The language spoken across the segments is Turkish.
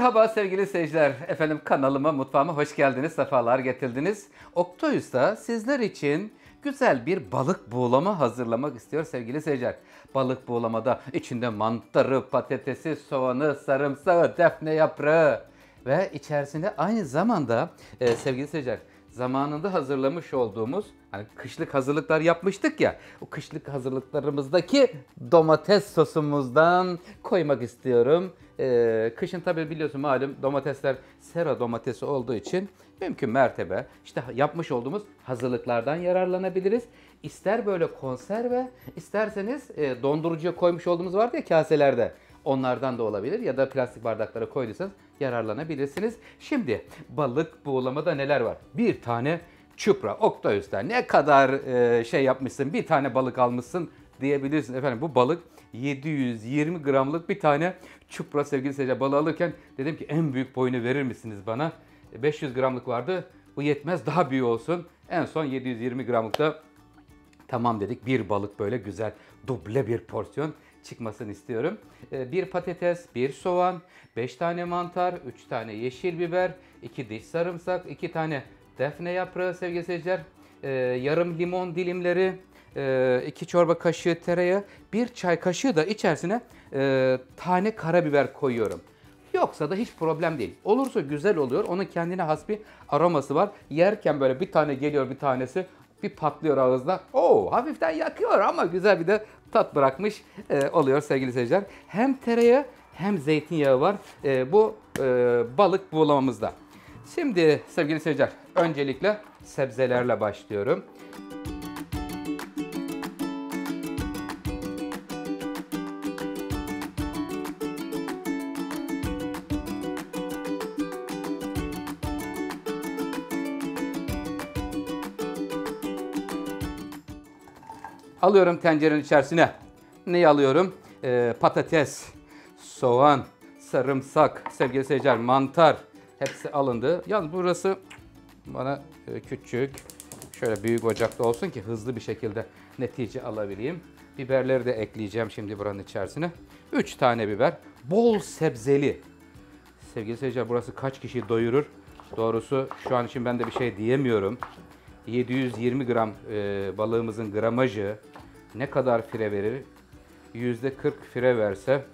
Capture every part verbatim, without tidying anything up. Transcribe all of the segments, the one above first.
Merhaba sevgili seyirciler. Efendim kanalıma, mutfağıma hoş geldiniz, sefalar getirdiniz. Oktoyus'ta sizler için güzel bir balık buğulama hazırlamak istiyor sevgili seyirciler. Balık buğulamada içinde mantarı, patatesi, soğanı, sarımsağı, defne yaprağı ve içerisinde aynı zamanda e, sevgili seyirciler zamanında hazırlamış olduğumuz hani kışlık hazırlıklar yapmıştık ya, o kışlık hazırlıklarımızdaki domates sosumuzdan koymak istiyorum. Ee, kışın tabii biliyorsun malum domatesler sera domatesi olduğu için mümkün mertebe işte yapmış olduğumuz hazırlıklardan yararlanabiliriz. İster böyle konserve, isterseniz e, dondurucuya koymuş olduğumuz vardı ya kaselerde. Onlardan da olabilir ya da plastik bardaklara koyduysanız yararlanabilirsiniz. Şimdi balık buğulamada neler var? Bir tane çupra, Oktoyus'ta ne kadar e, şey yapmışsın, bir tane balık almışsın diyebilirsin. Efendim bu balık yedi yüz yirmi gramlık bir tane çupra sevgili seyirciler. Balığı alırken dedim ki en büyük boyunu verir misiniz bana? beş yüz gramlık vardı. Bu yetmez, daha büyük olsun. En son yedi yüz yirmi gramlıkta tamam dedik. Bir balık böyle güzel duble bir porsiyon çıkmasını istiyorum. Bir patates, bir soğan, beş tane mantar, üç tane yeşil biber, iki diş sarımsak, iki tane defne yaprağı sevgili seyirciler, yarım limon dilimleri, iki çorba kaşığı tereyağı, bir çay kaşığı da içerisine tane karabiber koyuyorum. Yoksa da hiç problem değil. Olursa güzel oluyor. Onun kendine has bir aroması var. Yerken böyle bir tane geliyor, bir tanesi bir patlıyor ağızda. Oo, hafiften yakıyor ama güzel bir de tat bırakmış e, oluyor sevgili seyirciler. Hem tereyağı hem zeytinyağı var e, bu e, balık buğulamamızda. Şimdi sevgili seyirciler öncelikle sebzelerle başlıyorum. Alıyorum tencerenin içerisine. Neyi alıyorum? Ee, patates, soğan, sarımsak, sevgili seyirciler, mantar hepsi alındı. Yalnız burası bana e, küçük, şöyle büyük ocakta olsun ki hızlı bir şekilde netice alabileyim. Biberleri de ekleyeceğim şimdi buranın içerisine. üç tane biber, bol sebzeli. Sevgili seyirciler burası kaç kişiyi doyurur? Doğrusu şu an için ben de bir şey diyemiyorum. yedi yüz yirmi gram e, balığımızın gramajı ne kadar fire verir? yüzde kırk fire verse,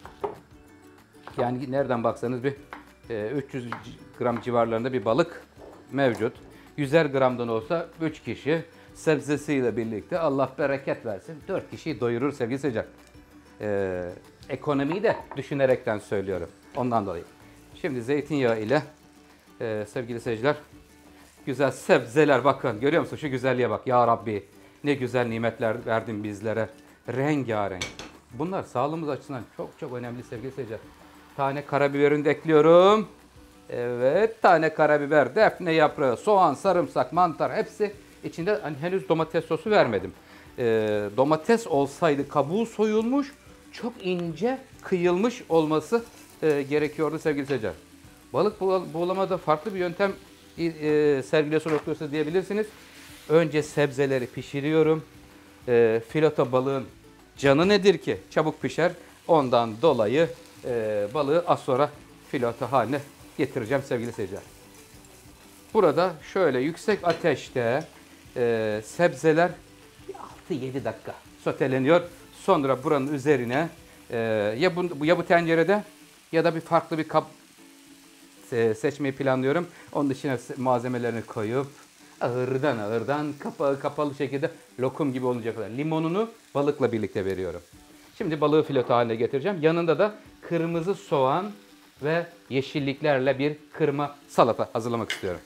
yani nereden baksanız bir e, üç yüz gram civarlarında bir balık mevcut. yüzer gramdan olsa üç kişi sebzesiyle birlikte Allah bereket versin dört kişiyi doyurur sevgili seyirciler. E, ekonomiyi de düşünerekten söylüyorum. Ondan dolayı. Şimdi zeytinyağı ile e, sevgili seyirciler güzel sebzeler, bakın görüyor musun şu güzelliğe bak ya Rabbi, ne güzel nimetler verdin bizlere, rengarenk. Bunlar sağlığımız açısından çok çok önemli sevgili seyirciler. Tane karabiberini de ekliyorum. Evet, tane karabiber, defne yaprağı, soğan, sarımsak, mantar hepsi içinde. Hani henüz domates sosu vermedim. Ee, domates olsaydı kabuğu soyulmuş, çok ince kıyılmış olması e, gerekiyordu sevgili seyirciler. Balık buğulamada farklı bir yöntem e, sergiliyorsa okuyorsa diyebilirsiniz. Önce sebzeleri pişiriyorum. E, fileto balığın canı nedir ki? Çabuk pişer. Ondan dolayı e, balığı az sonra fileto haline getireceğim sevgili seyirciler. Burada şöyle yüksek ateşte e, sebzeler altı yedi dakika soteleniyor. Sonra buranın üzerine e, ya, bu, ya bu tencerede ya da bir farklı bir kap seçmeyi planlıyorum. Onun dışına malzemelerini koyup ağırdan ağırdan kapağı kapalı şekilde lokum gibi olacak kadar limonunu balıkla birlikte veriyorum. Şimdi balığı fileto haline getireceğim. Yanında da kırmızı soğan ve yeşilliklerle bir kırma salata hazırlamak istiyorum.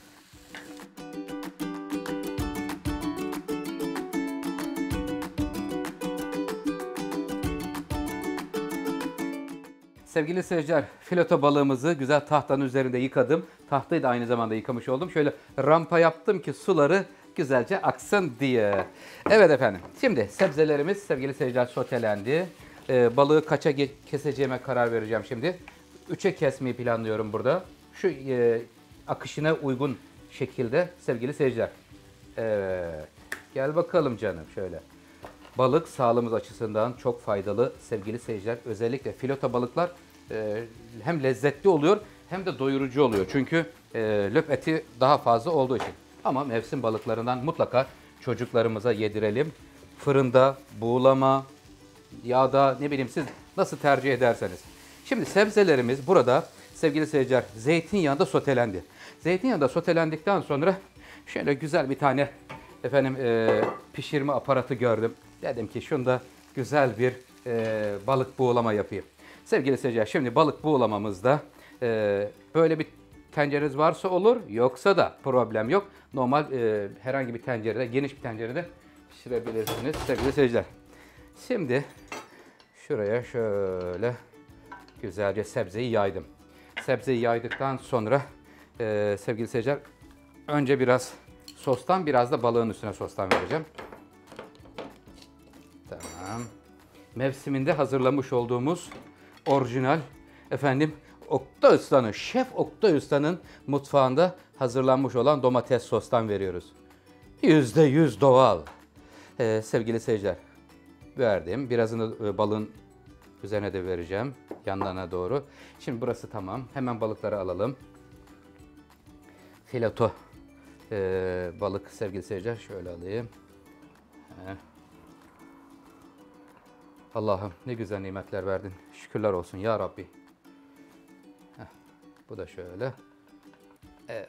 Sevgili seyirciler, fileto balığımızı güzel tahtanın üzerinde yıkadım. Tahtayı da aynı zamanda yıkamış oldum. Şöyle rampa yaptım ki suları güzelce aksın diye. Evet efendim, şimdi sebzelerimiz sevgili seyirciler sotelendi. Ee, balığı kaça keseceğime karar vereceğim şimdi. Üçe kesmeyi planlıyorum burada. Şu e, akışına uygun şekilde sevgili seyirciler. Evet, gel bakalım canım şöyle. Balık sağlığımız açısından çok faydalı sevgili seyirciler. Özellikle fileto balıklar e, hem lezzetli oluyor hem de doyurucu oluyor. Çünkü e, löp eti daha fazla olduğu için. Ama mevsim balıklarından mutlaka çocuklarımıza yedirelim. Fırında, buğulama, yağda, ne bileyim siz nasıl tercih ederseniz. Şimdi sebzelerimiz burada sevgili seyirciler zeytinyağında sotelendi. Zeytinyağında sotelendikten sonra şöyle güzel bir tane efendim e, pişirme aparatı gördüm. Dedim ki şunda güzel bir e, balık buğulama yapayım. Sevgili seyirciler şimdi balık buğulamamızda e, böyle bir tencereniz varsa olur, yoksa da problem yok. Normal e, herhangi bir tencerede, geniş bir tencerede pişirebilirsiniz sevgili seyirciler. Şimdi şuraya şöyle güzelce sebzeyi yaydım. Sebzeyi yaydıktan sonra e, sevgili seyirciler önce biraz sostan, biraz da balığın üstüne sostan vereceğim. Tamam. Mevsiminde hazırlamış olduğumuz orijinal efendim Oktay Usta'nın, Şef Oktay Usta'nın mutfağında hazırlanmış olan domates sostan veriyoruz. yüzde yüz doğal. Ee, sevgili seyirciler verdim. Birazını e, balığın üzerine de vereceğim. Yanlarına doğru. Şimdi burası tamam. Hemen balıkları alalım. Fileto e, balık sevgili seyirciler. Şöyle alayım. Heh. Allah'ım ne güzel nimetler verdin. Şükürler olsun ya Rabbi. Heh, bu da şöyle. Evet.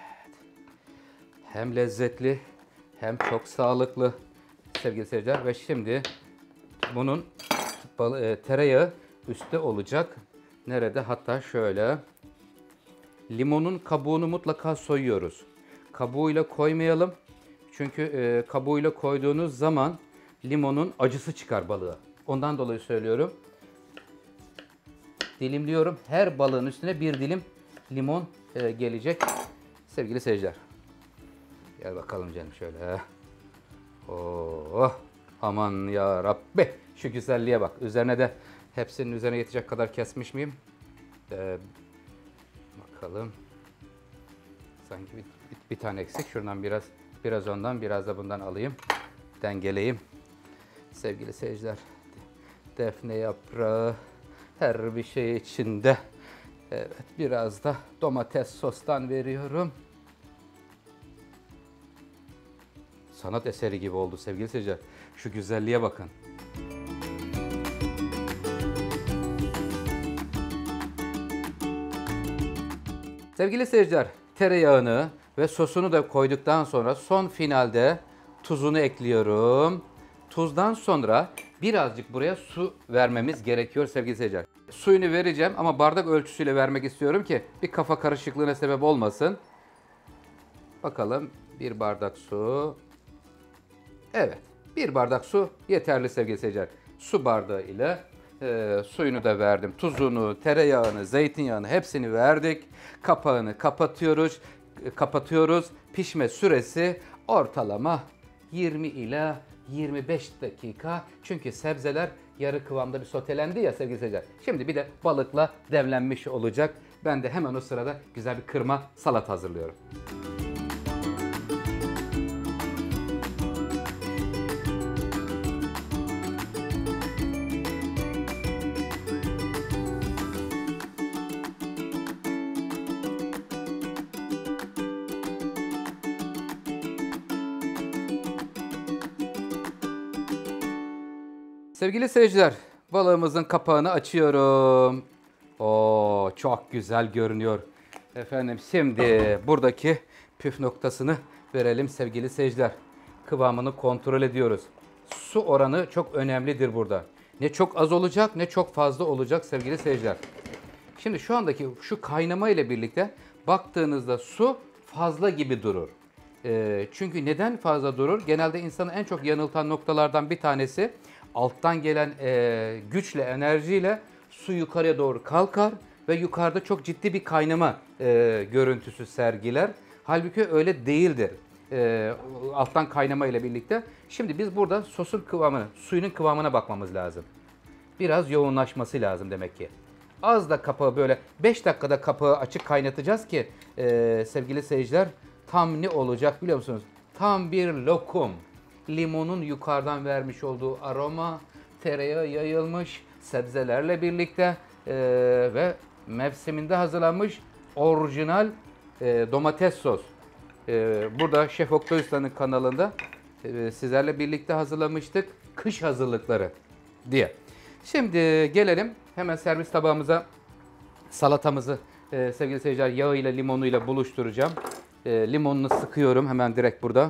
Hem lezzetli hem çok sağlıklı sevgili seyirciler. Ve şimdi bunun e, tereyağı üstte olacak. Nerede? Hatta şöyle. Limonun kabuğunu mutlaka soyuyoruz. Kabuğuyla koymayalım. Çünkü e, kabuğuyla koyduğunuz zaman limonun acısı çıkar balığa. Ondan dolayı söylüyorum. Dilimliyorum. Her balığın üstüne bir dilim limon e, gelecek. Sevgili seyirciler. Gel bakalım canım şöyle. Oh, aman ya Rabbi. Şu güzelliğe bak. Üzerine de hepsinin üzerine yetecek kadar kesmiş miyim? Ee, bakalım. Sanki bir, bir, bir tane eksik. Şuradan biraz biraz ondan, biraz da bundan alayım. Dengeleyeyim. Sevgili seyirciler. Defne yaprağı her bir şey içinde. Evet, biraz da domates sostan veriyorum. Sanat eseri gibi oldu sevgili seyirciler. Şu güzelliğe bakın. Sevgili seyirciler, tereyağını ve sosunu da koyduktan sonra son finalde tuzunu ekliyorum. Tuzdan sonra birazcık buraya su vermemiz gerekiyor sevgili seyirciler. Suyunu vereceğim ama bardak ölçüsüyle vermek istiyorum ki bir kafa karışıklığına sebep olmasın. Bakalım bir bardak su. Evet, bir bardak su yeterli sevgili seyirciler. Su bardağı ile e, suyunu da verdim. Tuzunu, tereyağını, zeytinyağını hepsini verdik. Kapağını kapatıyoruz. Kapatıyoruz. Pişme süresi ortalama yirmi ila yirmi beş dakika. Çünkü sebzeler yarı kıvamda bir sotelendi ya sevgili seyirciler. Şimdi bir de balıkla demlenmiş olacak. Ben de hemen o sırada güzel bir kırma salata hazırlıyorum. Sevgili seyirciler, balığımızın kapağını açıyorum. Oo, çok güzel görünüyor. Efendim şimdi buradaki püf noktasını verelim sevgili seyirciler. Kıvamını kontrol ediyoruz. Su oranı çok önemlidir burada. Ne çok az olacak ne çok fazla olacak sevgili seyirciler. Şimdi şu andaki şu kaynama ile birlikte baktığınızda su fazla gibi durur. E, çünkü neden fazla durur? Genelde insanı en çok yanıltan noktalardan bir tanesi alttan gelen e, güçle, enerjiyle su yukarıya doğru kalkar ve yukarıda çok ciddi bir kaynama e, görüntüsü sergiler. Halbuki öyle değildir. E, alttan kaynama ile birlikte. Şimdi biz burada sosun kıvamını, suyunun kıvamına bakmamız lazım. Biraz yoğunlaşması lazım demek ki. Az da kapağı böyle beş dakikada kapağı açık kaynatacağız ki e, sevgili seyirciler tam ne olacak biliyor musunuz? Tam bir lokum. Limonun yukarıdan vermiş olduğu aroma, tereyağı yayılmış sebzelerle birlikte e, ve mevsiminde hazırlanmış orijinal e, domates sos. E, burada Şef Oktay Usta'nın kanalında e, sizlerle birlikte hazırlamıştık. Kış hazırlıkları diye. Şimdi gelelim hemen servis tabağımıza. Salatamızı e, sevgili seyirciler yağıyla limonuyla buluşturacağım. E, limonunu sıkıyorum hemen direkt burada.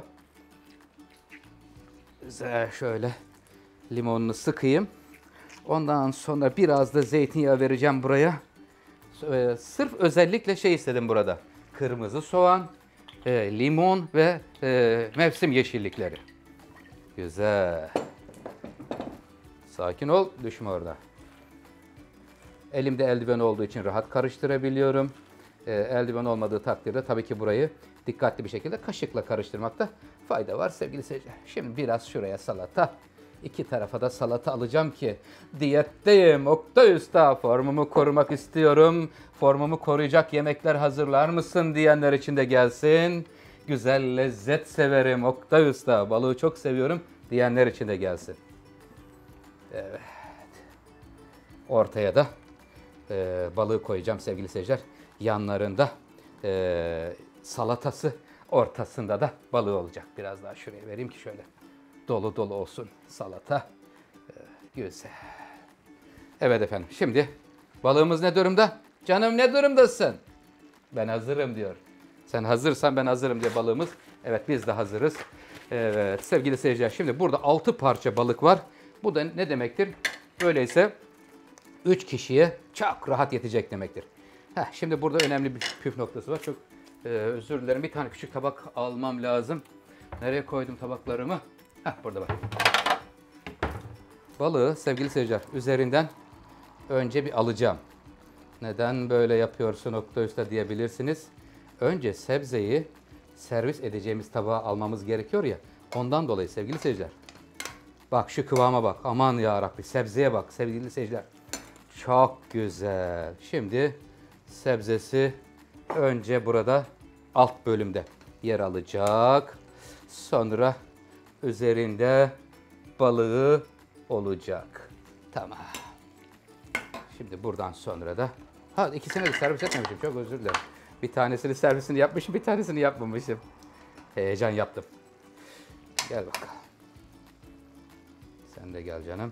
Güzel şöyle limonunu sıkayım. Ondan sonra biraz da zeytinyağı vereceğim buraya. E, sırf özellikle şey istedim burada. Kırmızı soğan, e, limon ve e, mevsim yeşillikleri. Güzel. Sakin ol, düşme orada. Elimde eldiven olduğu için rahat karıştırabiliyorum. E, eldiven olmadığı takdirde tabii ki burayı dikkatli bir şekilde kaşıkla karıştırmakta fayda var sevgili seyirciler. Şimdi biraz şuraya salata. İki tarafa da salata alacağım ki diyetteyim. Oktay Usta formumu korumak istiyorum. Formumu koruyacak yemekler hazırlar mısın diyenler için de gelsin. Güzel lezzet severim Oktay Usta. Balığı çok seviyorum diyenler için de gelsin. Evet. Ortaya da e, balığı koyacağım sevgili seyirciler. Yanlarında e, salatası, ortasında da balığı olacak. Biraz daha şuraya vereyim ki şöyle dolu dolu olsun salata. E, güzel. Evet efendim. Şimdi balığımız ne durumda? Canım ne durumdasın? Ben hazırım diyor. Sen hazırsan ben hazırım diye balığımız. Evet biz de hazırız. Evet sevgili seyirciler şimdi burada altı parça balık var. Bu da ne demektir? Öyleyse üç kişiye çok rahat yetecek demektir. Heh, şimdi burada önemli bir püf noktası var. Çok e, özür dilerim. Bir tane küçük tabak almam lazım. Nereye koydum tabaklarımı? Heh, burada bak. Balığı sevgili seyirciler üzerinden önce bir alacağım. Neden böyle yapıyorsun Oktay Usta diyebilirsiniz. Önce sebzeyi servis edeceğimiz tabağa almamız gerekiyor ya. Ondan dolayı sevgili seyirciler. Bak şu kıvama bak. Aman ya Rabbi sebzeye bak sevgili seyirciler. Çok güzel. Şimdi sebzesi önce burada alt bölümde yer alacak. Sonra üzerinde balığı olacak. Tamam. Şimdi buradan sonra da ha ikisini de servis etmemişim. Çok özür dilerim. Bir tanesini servisini yapmışım, bir tanesini yapmamışım. Heyecan yaptım. Gel bakalım. Sen de gel canım.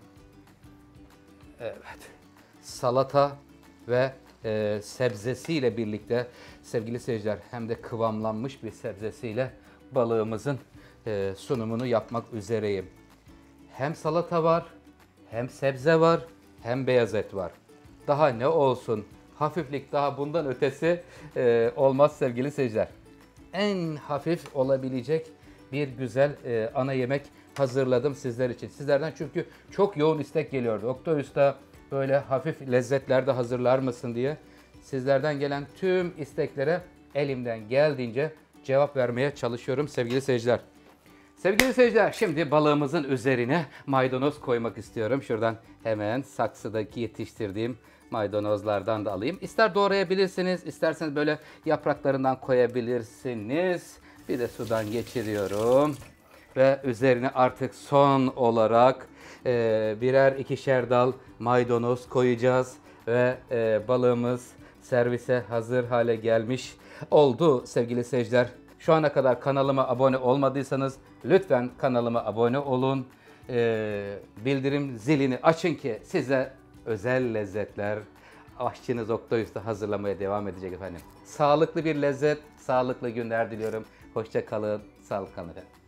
Evet. Salata ve e, sebzesiyle birlikte sevgili seyirciler hem de kıvamlanmış bir sebzesiyle balığımızın e, sunumunu yapmak üzereyim. Hem salata var, hem sebze var, hem beyaz et var. Daha ne olsun? Hafiflik daha bundan ötesi e, olmaz sevgili seyirciler. En hafif olabilecek bir güzel e, ana yemek hazırladım sizler için. Sizlerden çünkü çok yoğun istek geliyordu. Oktay Usta böyle hafif lezzetler de hazırlar mısın diye. Sizlerden gelen tüm isteklere elimden geldiğince cevap vermeye çalışıyorum sevgili seyirciler. Sevgili seyirciler şimdi balığımızın üzerine maydanoz koymak istiyorum. Şuradan hemen saksıdaki yetiştirdiğim maydanozlardan da alayım. İster doğrayabilirsiniz, isterseniz böyle yapraklarından koyabilirsiniz. Bir de sudan geçiriyorum. Ve üzerine artık son olarak e, birer ikişer dal maydanoz koyacağız. Ve e, balığımız servise hazır hale gelmiş oldu sevgili seyirciler. Şu ana kadar kanalıma abone olmadıysanız lütfen kanalıma abone olun. E, bildirim zilini açın ki size özel lezzetler aşçınız Oktay Usta hazırlamaya devam edecek efendim. Sağlıklı bir lezzet, sağlıklı günler diliyorum. Hoşça kalın, sağlıklı kalın efendim.